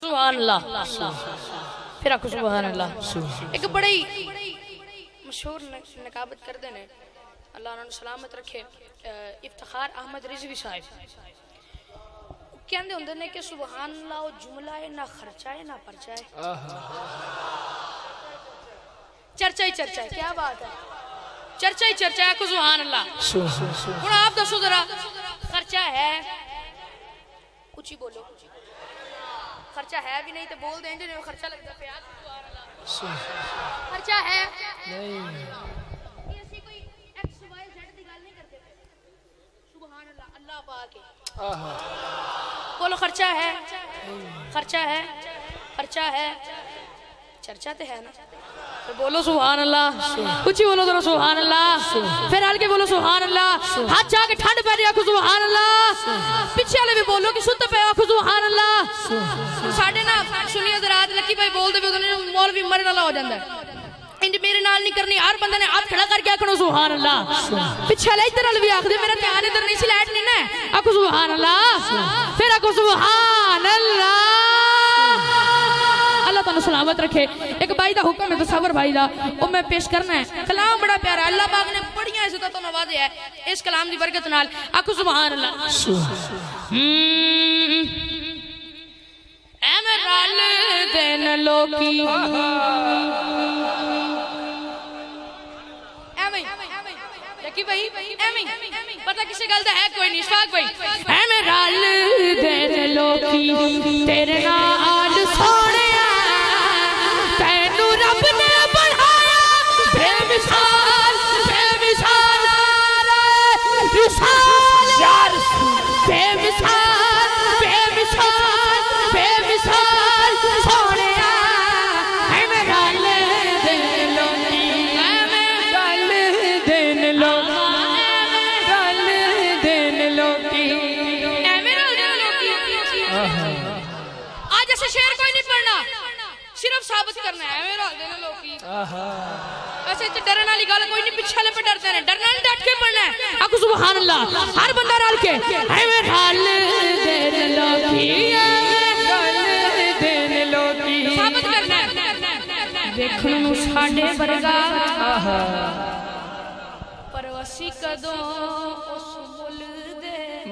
سبحان اللہ پھر آکو سبحان اللہ ایک بڑی مشہور نقابت کردے نے اللہ انہوں نے سلامت رکھے افتخار احمد رضوی صاحب کہندے ہوندے نے کہ سبحان اللہ وہ جملہ ہے نہ خرچہ ہے نہ پرچہ ہے چرچہ ہی چرچہ ہے کیا بات ہے چرچہ ہی چرچہ ہے آکو سبحان اللہ اور آپ دسو ذرا خرچہ ہے کچھ ہی بولو خرچہ ہے بھی نہیں تو بول دیں جو خرچہ لگتا ہے خرچہ ہے نہیں ایسی کوئی ایکس وائی زیڈ دی گل نہیں کرتے سبحان اللہ اللہ پاک ہے بولو خرچہ ہے خرچہ ہے خرچہ ہے چرچہ تے ہے نا بولو سبحان اللہ کچھ ہی بولو ذرا سبحان اللہ پھر آل کے بولو سبحان اللہ ہاتھ جا کے ٹھنڈ پہ رہی آکھو سبحان اللہ پیچھے والے بھی بولو کہ سنتے پہ آکھو سبحان اللہ ساڑھے نا سنی حضرات لکی بھائی بول دے بھی انہوں نے مولوی مرن اللہ ہو جاندہ ہے انج میرے نال نہیں کرنی ہر بندہ نے ہاتھ کھڑا کر کے آکھو سبحان اللہ پیچھے والے ادھر والے بھی آکھ دے میرا دھیان ادھر نہیں سی لائٹ نہیں نا آکھو سبحان اللہ پھر آکھو سبحان اللہ اللہ تعالیٰ سلامت رکھے ایک بھائی دا حکم ہے تصور بھائی دا وہ میں پیش کرنا ہے کلام بڑا پیارا ہے اللہ پاک نے بڑی عزت و نوازی ہے اس کلام دی برکت نال آکھو سبحان اللہ اے میرال دین لوکی یکی بھائی پتہ کسی گلدہ ہے کوئی نہیں شفاق بھائی اے میرال دین لوکی تیرے نال سوڑے ثابت کرنا ہے میرا دینا لوکی ایسے ڈرنا والی گل کوئی نہیں پیچھے والے پہ ڈرتے ہیں ڈرنا نہیں ڈٹ کے پڑھنا ہے آکو سبحان اللہ ہر بندہ رال کے اے میرا دین لوکی دین لوکی ثابت کرنا ہے دیکھن نو ساڈے ورگا پرواسی کدوں اس مل دے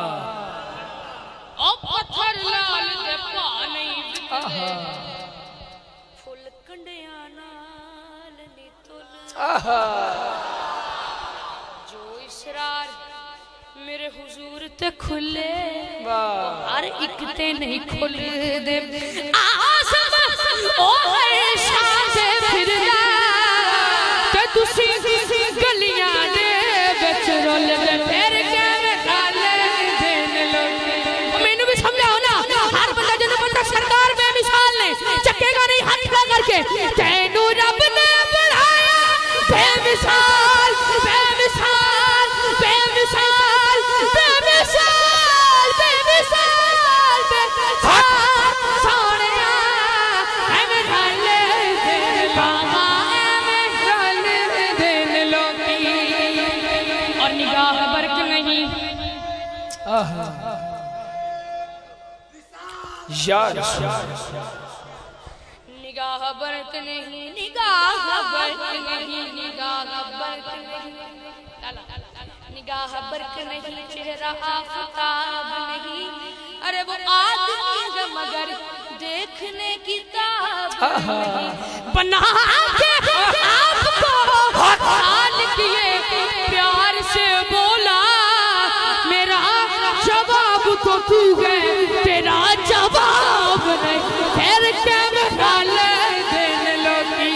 او پتھر لال دے پا نہیں بکدے جو اسرار میرے حضور تے کھلے ہر ایک تے نہیں کھل دے آسم او ہر شاہ دے پھر دا تے تسی گلیاں دے بچ رول دے پھر کے میں کھالے دین لوگ میں نے بھی سمجھا ہونا ہر بندہ جنہوں بندہ سرکار میں مثال نے چکے گا نہیں ہاتھ کھا کر کے تینو رب نے بے مثال بے مثال بے مثال بے مثال بے مثال بے مثال سوڑیا اے میرا دین بابا اے میرا دین لوکی اور نگاہ برک نہیں یا نگاہ برک نہیں نگاہ برک نہیں نگاہ برک نہیں نگاہ برک نہیں چہرہ آفتاب نہیں ارے وہ آدمی ہے مگر دیکھنے کی تاب نہیں بنا کے آپ کو حال کیے پیار سے بولا میرا جواب تو تو ہے تیرا جواب نہیں پھر کے میں ڈالے دین لوگی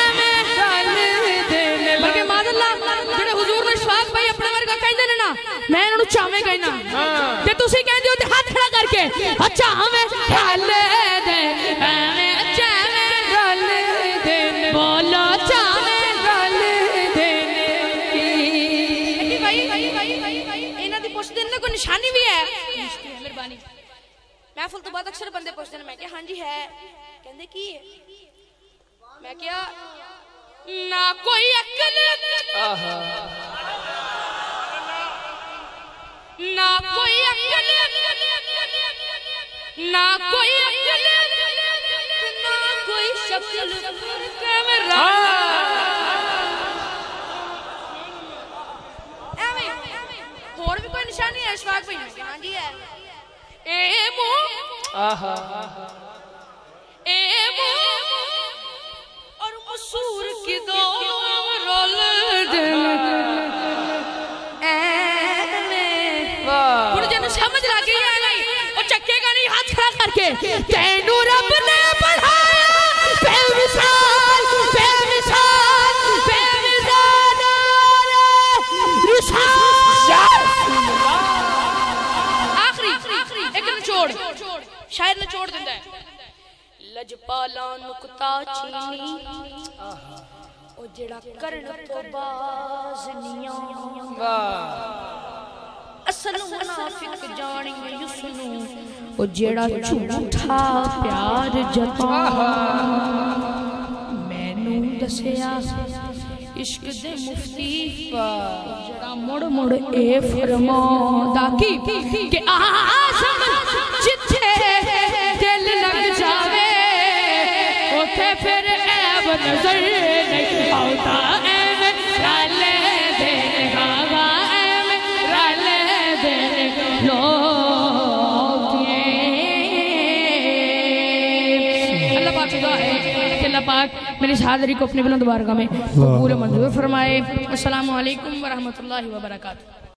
بلکہ ماذا اللہ جنہیں حضور نے شفاق بھائی اپنے ورگا کہیں دینے نا میں انہوں چاہمیں کہیں نا کہ تُسی کہیں دیو تے ہاتھ کھڑا کر کے اچھا ہمیں ڈالے دین ہمیں چاہمیں ڈالے دین بولو چاہمیں ڈالے دین بھائی انہاں دی پوچھ دینے کوئی نشانی بھی ہے مہربانی محفل تو بعد اکثر بندے پوچھتے ہیں میں کیا ہاں جی ہے کہندے کی ہے میں کیا نہ کوئی عقل نہ کوئی عقل نہ کوئی عقل اور بھی کوئی نشانی ہے اشفاق بھائی میں ہاں جی ہے اور قصور کی دو رول پھر جنہوں سمجھ لگی ہے نہیں اور چکے کا نہیں ہاتھ کھڑا کر کے تینو رب نے پڑھایا بے مثال بے مثال بے مثال آخری ایک نچوڑ شاعر نچوڑ دیندہ ہے لجپالا نکتا چینی او جڑا کرن تو باز نیاں اصل منافق جانی یسنو او جڑا جھوٹا پیار جتا میں نو دسیا عشق دے مفتی جڑا مڑ مڑ اے فرماؤں کی کہ آزم جتھے دل لگ جاوے اوتھے پھر عیب نظر نہیں آتا اے میں رالے دے گاوا اے میں رالے دے لوگ اللہ پاک سے دعا ہے کہ اللہ پاک میری اس حاضری کو اپنے بلند بارگاہ میں قبول منظور فرمائے۔ السلام علیکم ورحمۃ اللہ وبرکاتہ۔